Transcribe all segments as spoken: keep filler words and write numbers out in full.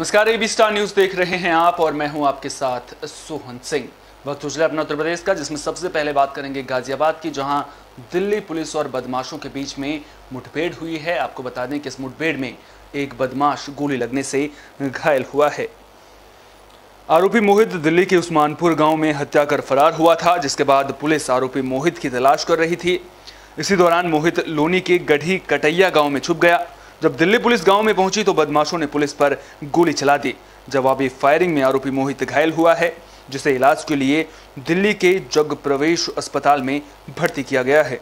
नमस्कार, AB star news देख रहे हैं आप और मैं हूं आपके साथ सोहन सिंह। वक्त हो चला अपना उत्तर प्रदेश का, जिसमें सबसे पहले बात करेंगे गाजियाबाद की, जहां दिल्ली पुलिस और बदमाशों के बीच में मुठभेड़ हुई है। आपको बता दें कि इस मुठभेड़ में एक बदमाश गोली लगने से घायल हुआ है। आरोपी मोहित दिल्ली के उस्मानपुर गांव में हत्या कर फरार हुआ था, जिसके बाद पुलिस आरोपी मोहित की तलाश कर रही थी। इसी दौरान मोहित लोनी के गढ़ी कटैया गांव में छुप गया। जब दिल्ली पुलिस गांव में पहुंची तो बदमाशों ने पुलिस पर गोली चला दी। जवाबी फायरिंग में आरोपी मोहित घायल हुआ है, जिसे इलाज के लिए दिल्ली के जग प्रवेश अस्पताल में भर्ती किया गया है।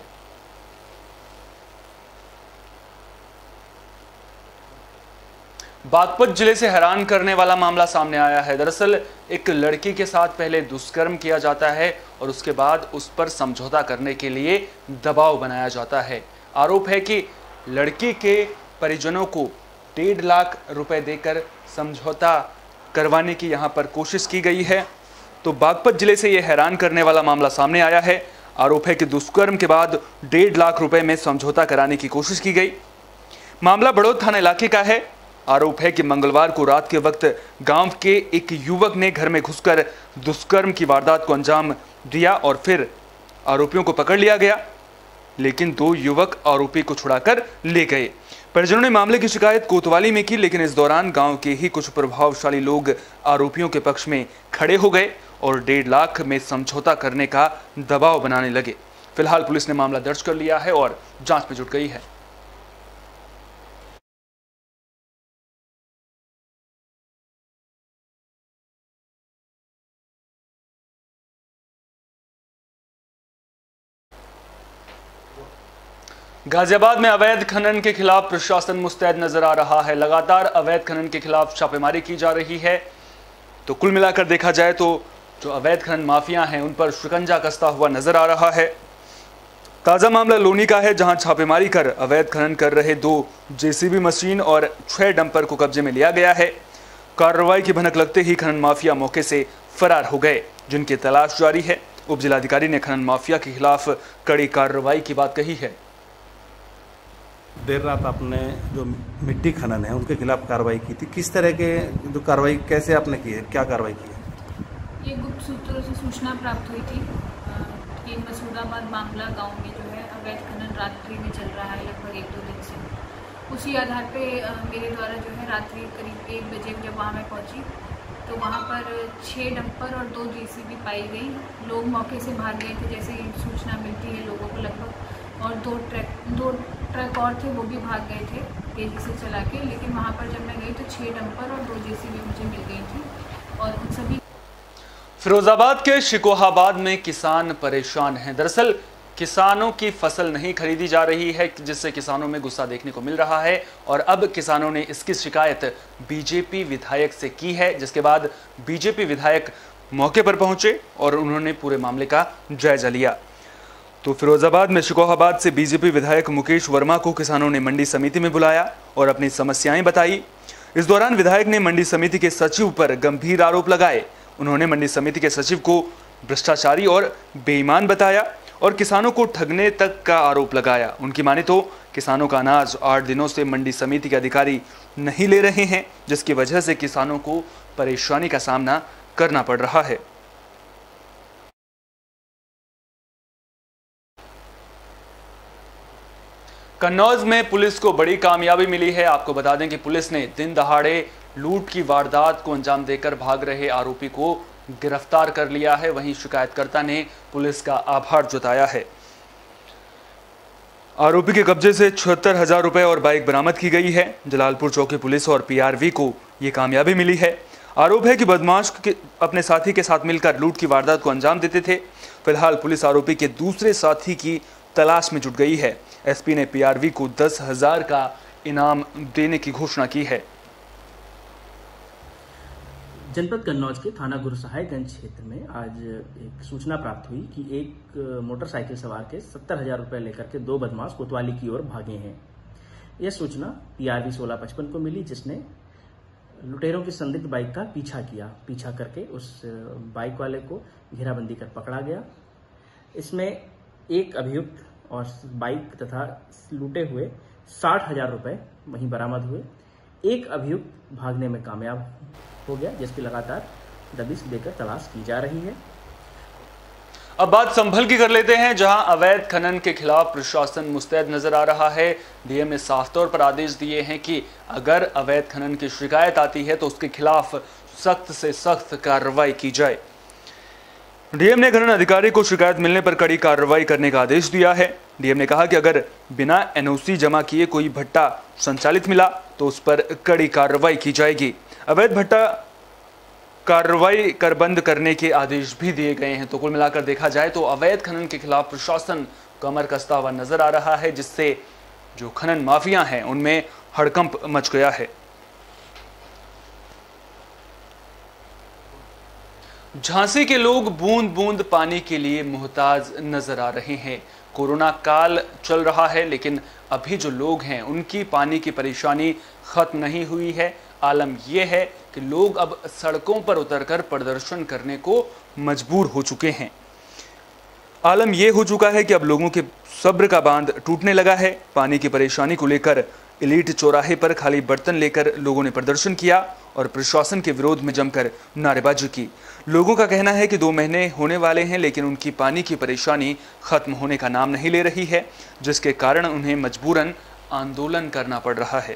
बागपत जिले से हैरान करने वाला मामला सामने आया है। दरअसल एक लड़की के साथ पहले दुष्कर्म किया जाता है और उसके बाद उस पर समझौता करने के लिए दबाव बनाया जाता है। आरोप है कि लड़की के परिजनों को डेढ़ लाख रुपए देकर समझौता करवाने की यहां पर कोशिश की गई है। तो बागपत जिले से यह हैरान करने वाला मामला सामने आया है। आरोप है कि दुष्कर्म के बाद डेढ़ लाख रुपए में समझौता कराने की कोशिश की गई। मामला बड़ौद थाना इलाके का है। आरोप है कि मंगलवार को रात के वक्त गांव के एक युवक ने घर में घुसकर दुष्कर्म की वारदात को अंजाम दिया और फिर आरोपियों को पकड़ लिया गया, लेकिन दो युवक आरोपी को छुड़ाकर ले गए। परिजनों ने मामले की शिकायत कोतवाली में की, लेकिन इस दौरान गांव के ही कुछ प्रभावशाली लोग आरोपियों के पक्ष में खड़े हो गए और डेढ़ लाख में समझौता करने का दबाव बनाने लगे। फिलहाल पुलिस ने मामला दर्ज कर लिया है और जांच में जुट गई है। गाजियाबाद में अवैध खनन के खिलाफ प्रशासन मुस्तैद नजर आ रहा है। लगातार अवैध खनन के खिलाफ छापेमारी की जा रही है। तो कुल मिलाकर देखा जाए तो जो अवैध खनन माफिया हैं उन पर शिकंजा कसता हुआ नजर आ रहा है। ताजा मामला लोनी का है, जहां छापेमारी कर अवैध खनन कर रहे दो जेसीबी मशीन और छह डंपर को कब्जे में लिया गया है। कार्रवाई की भनक लगते ही खनन माफिया मौके से फरार हो गए, जिनकी तलाश जारी है। उप जिलाधिकारी ने खनन माफिया के खिलाफ कड़ी कार्रवाई की बात कही है। देर रात आपने जो मिट्टी खनन है उनके खिलाफ कार्रवाई की थी, किस तरह के जो कार्रवाई कैसे आपने की है, क्या कार्रवाई की है? ये गुप्त सूत्रों से सूचना प्राप्त हुई थी कि मसूदाबाद मामला गांव में जो है अवैध खनन रात्रि में चल रहा है लगभग एक दो दिन से। उसी आधार पे मेरे द्वारा जो है रात्रि करीब एक बजे जब वहाँ मैं पहुँची तो वहाँ पर छः डंपर और दो जेसीबी पाई गई। लोग मौके से भाग गए थे, जैसे ही सूचना मिलती है लोगों को लगभग, और दो ट्रक दो ट्रक और थे वो भी भाग गए थे तेज़ी से चला के। लेकिन वहाँ पर जब मैं गई तो छः डंपर और दो जेसीबी मुझे मिल गई थी और उन सभी। फिरोजाबाद के शिकोहाबाद में किसान परेशान हैं। दरअसल किसानों की फसल नहीं खरीदी जा रही है, जिससे किसानों में गुस्सा देखने को मिल रहा है और अब किसानों ने इसकी शिकायत बीजेपी विधायक से की है, जिसके बाद बीजेपी विधायक मौके पर पहुंचे और उन्होंने पूरे मामले का जायजा लिया। तो फिरोजाबाद में शिकोहाबाद से बीजेपी विधायक मुकेश वर्मा को किसानों ने मंडी समिति में बुलाया और अपनी समस्याएं बताई। इस दौरान विधायक ने मंडी समिति के सचिव पर गंभीर आरोप लगाए। उन्होंने मंडी समिति के सचिव को भ्रष्टाचारी और बेईमान बताया और किसानों को ठगने तक का आरोप लगाया। उनकी माने तो किसानों का अनाज आठ दिनों से मंडी समिति के अधिकारी नहीं ले रहे हैं, जिसकी वजह से किसानों को परेशानी का सामना करना पड़ रहा है। कन्नौज में पुलिस को बड़ी कामयाबी मिली है। आपको बता दें कि पुलिस ने दिन दहाड़े लूट की वारदात को अंजाम देकर भाग रहे आरोपी को गिरफ्तार कर लिया है। वहीं शिकायतकर्ता ने पुलिस का आभार जताया है। आरोपी के कब्जे से छिहत्तर हजार रुपए और बाइक बरामद की गई है। जलालपुर चौकी पुलिस और पीआरवी को यह कामयाबी मिली है। आरोप है कि बदमाश के अपने साथी के साथ मिलकर लूट की वारदात को अंजाम देते थे। फिलहाल पुलिस आरोपी के दूसरे साथी की तलाश में जुट गई है। एसपी ने पीआरवी को दस हजार का इनाम देने की घोषणा की है। जनपद कन्नौज के थाना गुरुसहायगंज क्षेत्र में आज एक सूचना प्राप्त हुई कि एक मोटरसाइकिल सवार के सत्तर हजार रुपये लेकर के दो बदमाश कोतवाली की ओर भागे हैं। यह सूचना पीआरवी सोलह पचपन को मिली, जिसने लुटेरों की संदिग्ध बाइक का पीछा किया। पीछा करके उस बाइक वाले को घेराबंदी कर पकड़ा गया। इसमें एक अभियुक्त और बाइक तथा लूटे हुए साठ हजार रुपये वहीं बरामद हुए। एक अभियुक्त भागने में कामयाब हो गया, जिसकी लगातार दबिश देकर तलाश की जा रही है। अब बात संभल की कर लेते हैं, जहां अवैध खनन के खिलाफ प्रशासन मुस्तैद नजर आ रहा है। डीएम ने साफ तौर पर आदेश दिए हैं कि अगर अवैध खनन की शिकायत आती है तो उसके खिलाफ सख्त से सख्त कार्रवाई की जाए। डीएम ने खनन अधिकारी को शिकायत मिलने पर कड़ी कार्रवाई करने का आदेश दिया है। डीएम ने कहा कि अगर बिना एनओसी जमा किए कोई भट्टा संचालित मिला तो उस पर कड़ी कार्रवाई की जाएगी। अवैध भट्टा कार्रवाई कर बंद करने के आदेश भी दिए गए हैं। तो कुल मिलाकर देखा जाए तो अवैध खनन के खिलाफ प्रशासन कमर कसता हुआ नजर आ रहा है, जिससे जो खनन माफिया हैं उनमें हड़कंप मच गया है। झांसी के लोग बूंद बूंद पानी के लिए मुहताज नजर आ रहे हैं। कोरोना काल चल रहा है, लेकिन अभी जो लोग हैं उनकी पानी की परेशानी खत्म नहीं हुई है। आलम यह है कि लोग अब सड़कों पर उतरकर प्रदर्शन करने को मजबूर हो चुके हैं। आलम यह हो चुका है कि अब लोगों के सब्र का बांध टूटने लगा है। पानी की परेशानी को लेकर इलीट चौराहे पर खाली बर्तन लेकर लोगों ने प्रदर्शन किया और प्रशासन के विरोध में जमकर नारेबाजी की। लोगों का कहना है कि दो महीने होने वाले हैं, लेकिन उनकी पानी की परेशानी खत्म होने का नाम नहीं ले रही है, जिसके कारण उन्हें मजबूरन आंदोलन करना पड़ रहा है।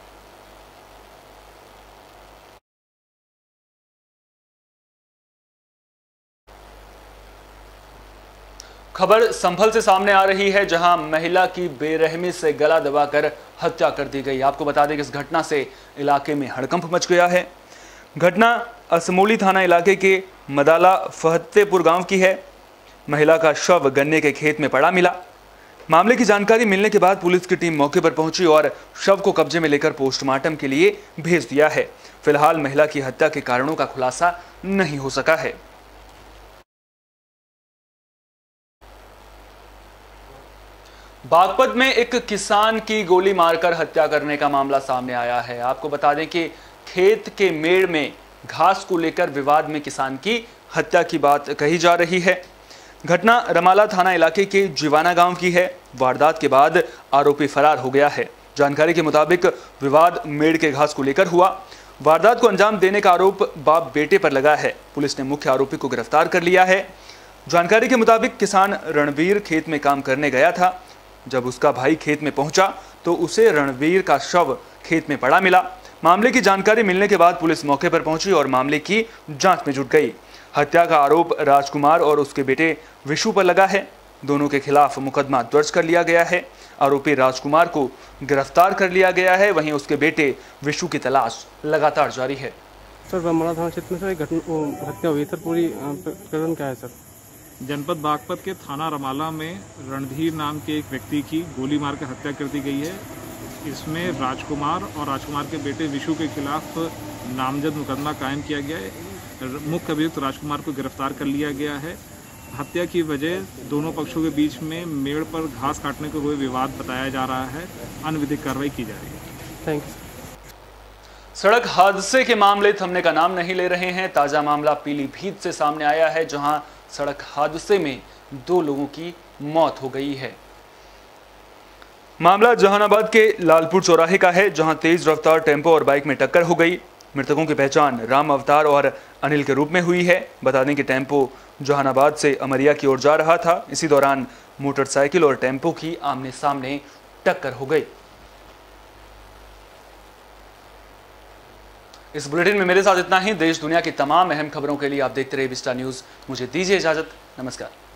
खबर संभल से सामने आ रही है, जहां महिला की बेरहमी से गला दबाकर हत्या कर दी गई। आपको बता दें कि इस घटना से इलाके में हड़कंप मच गया है। घटना असमोली थाना इलाके के मदाला फहत्तेपुर गांव की है। महिला का शव गन्ने के खेत में पड़ा मिला। मामले की जानकारी मिलने के बाद पुलिस की टीम मौके पर पहुंची और शव को कब्जे में लेकर पोस्टमार्टम के लिए भेज दिया है। फिलहाल महिला की हत्या के कारणों का खुलासा नहीं हो सका है। बागपत में एक किसान की गोली मारकर हत्या करने का मामला सामने आया है। आपको बता दें कि खेत के मेड़ में घास को लेकर विवाद में किसान की हत्या की बात कही जा रही है। घटना रमाला थाना इलाके के जीवाना गांव की है। वारदात के बाद आरोपी फरार हो गया है। जानकारी के मुताबिक विवाद मेड़ के घास को लेकर हुआ। वारदात को अंजाम देने का आरोप बाप बेटे पर लगा है। पुलिस ने मुख्य आरोपी को गिरफ्तार कर लिया है। जानकारी के मुताबिक किसान रणवीर खेत में काम करने गया था। जब उसका भाई खेत में पहुंचा तो उसे रणवीर का शव खेत में पड़ा मिला। मामले की जानकारी मिलने के बाद पुलिस मौके पर पहुंची और मामले की जांच में जुट गई। हत्या का आरोप राजकुमार और उसके बेटे विशु पर लगा है। दोनों के खिलाफ मुकदमा दर्ज कर लिया गया है। आरोपी राजकुमार को गिरफ्तार कर लिया गया है, वहीं उसके बेटे विशु की तलाश लगातार जारी है। सर, रमला थाना क्षेत्र में सर एक घटना हत्या हुई सर, पूरी प्रकरण क्या है सर? जनपद बागपत के थाना रमाला में रणधीर नाम के एक व्यक्ति की गोली मारकर हत्या कर दी गई है। इसमें राजकुमार और राजकुमार के बेटे विशु के खिलाफ नामजद मुकदमा कायम किया गया है। मुख्य अभियुक्त राजकुमार को गिरफ्तार कर लिया गया है। हत्या की वजह दोनों पक्षों के बीच में मेड़ पर घास काटने को हुए विवाद बताया जा रहा है। अनविधिक कार्रवाई की जा रही है। Thank you. सड़क हादसे के मामले थमने का नाम नहीं ले रहे हैं। ताजा मामला पीलीभीत से सामने आया है, जहां सड़क हादसे में दो लोगों की मौत हो गई है। मामला जहानाबाद के लालपुर चौराहे का है, जहां तेज रफ्तार टेम्पो और बाइक में टक्कर हो गई। मृतकों की पहचान राम अवतार और अनिल के रूप में हुई है। बता दें कि टेम्पो जहानाबाद से अमरिया की ओर जा रहा था। इसी दौरान मोटरसाइकिल और टेम्पो की आमने सामने टक्कर हो गई। इस बुलेटिन में मेरे साथ इतना ही। देश दुनिया की तमाम अहम खबरों के लिए आप देखते रहिए विस्टा न्यूज। मुझे दीजिए इजाजत। नमस्कार।